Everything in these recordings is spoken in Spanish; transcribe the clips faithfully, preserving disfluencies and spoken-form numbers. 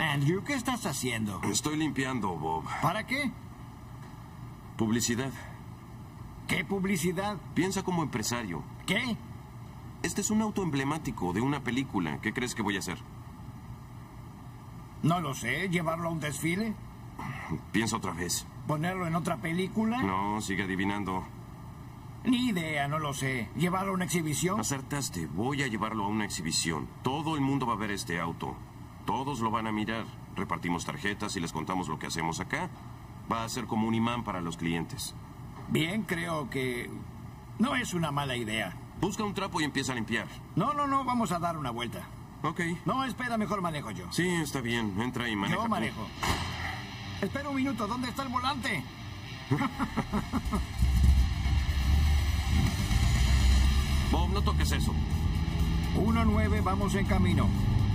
Andrew, ¿qué estás haciendo? Estoy limpiando, Bob. ¿Para qué? Publicidad. ¿Qué publicidad? Piensa como empresario. ¿Qué? Este es un auto emblemático de una película. ¿Qué crees que voy a hacer? No lo sé. ¿Llevarlo a un desfile? Piensa otra vez. ¿Ponerlo en otra película? No, sigue adivinando. Ni idea, no lo sé. ¿Llevarlo a una exhibición? Acertaste. Voy a llevarlo a una exhibición. Todo el mundo va a ver este auto. Todos lo van a mirar. Repartimos tarjetas y les contamos lo que hacemos acá. Va a ser como un imán para los clientes. Bien, creo que no es una mala idea. Busca un trapo y empieza a limpiar. No, no, no, vamos a dar una vuelta. Ok. No, espera, mejor manejo yo. Sí, está bien. Entra y maneja. Yo tú. manejo. Espera un minuto, ¿dónde está el volante? Bob, no toques eso. uno nueve, vamos en camino.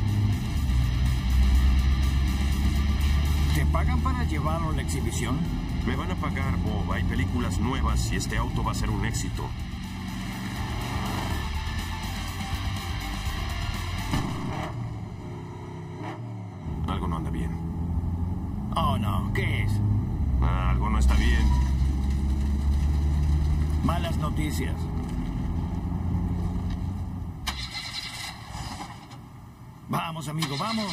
¿Te pagan para llevarlo a la exhibición? Me van a pagar, Bob. Hay películas nuevas y este auto va a ser un éxito. Algo no anda bien. Oh, no. ¿Qué es? Ah, algo no está bien. Malas noticias. Vamos, amigo, vamos.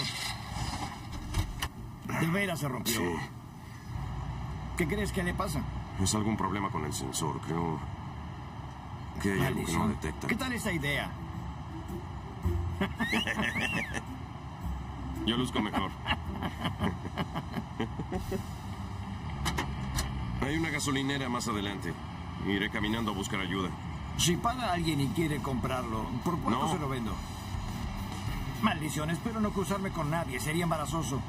De veras se rompió. Sí. ¿Qué crees que le pasa? Es algún problema con el sensor. Creo que hay algo que no Maldición. detecta. ¿Qué tal esa idea? Yo luzco mejor. Hay una gasolinera más adelante. Iré caminando a buscar ayuda. Si paga alguien y quiere comprarlo, ¿por cuánto No. se lo vendo? Maldición, espero no cruzarme con nadie. Sería embarazoso.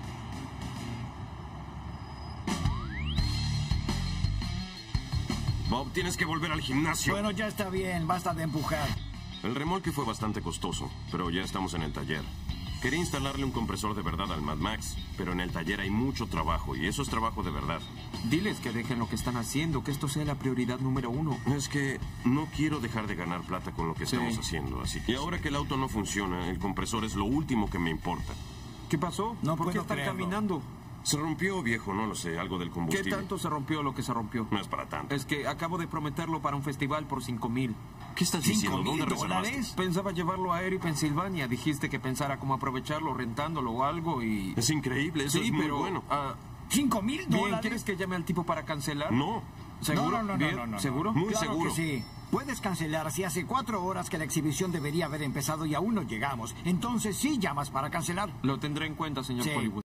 Bob, tienes que volver al gimnasio. Bueno, ya está bien. Basta de empujar. El remolque fue bastante costoso, pero ya estamos en el taller. Quería instalarle un compresor de verdad al Mad Max, pero en el taller hay mucho trabajo y eso es trabajo de verdad. Diles que dejen lo que están haciendo, que esto sea la prioridad número uno. Es que no quiero dejar de ganar plata con lo que Sí. estamos haciendo, así que... Y ahora que el auto no funciona, el compresor es lo último que me importa. ¿Qué pasó? No ¿Por qué puedo están creerlo. caminando? Se rompió, viejo, no lo sé, algo del ¿Qué combustible. tanto se rompió lo que se rompió? No es para tanto. Es que acabo de prometerlo para un festival por cinco mil. ¿Qué estás ¿Cinco diciendo? mil ¿Dónde reservaste? dólares? Pensaba llevarlo a Erie, Pensilvania. Dijiste que pensara cómo aprovecharlo, rentándolo o algo y... Es increíble, eso sí, es muy pero... bueno. ah, ¿Cinco mil bien, dólares? ¿quieres que llame al tipo para cancelar? No, ¿Seguro? No, no, no, Bien, no, no, no. ¿seguro? Muy Claro seguro. que sí. Puedes cancelar si hace cuatro horas que la exhibición debería haber empezado y aún no llegamos. Entonces sí llamas para cancelar. Lo tendré en cuenta, señor Sí. Hollywood.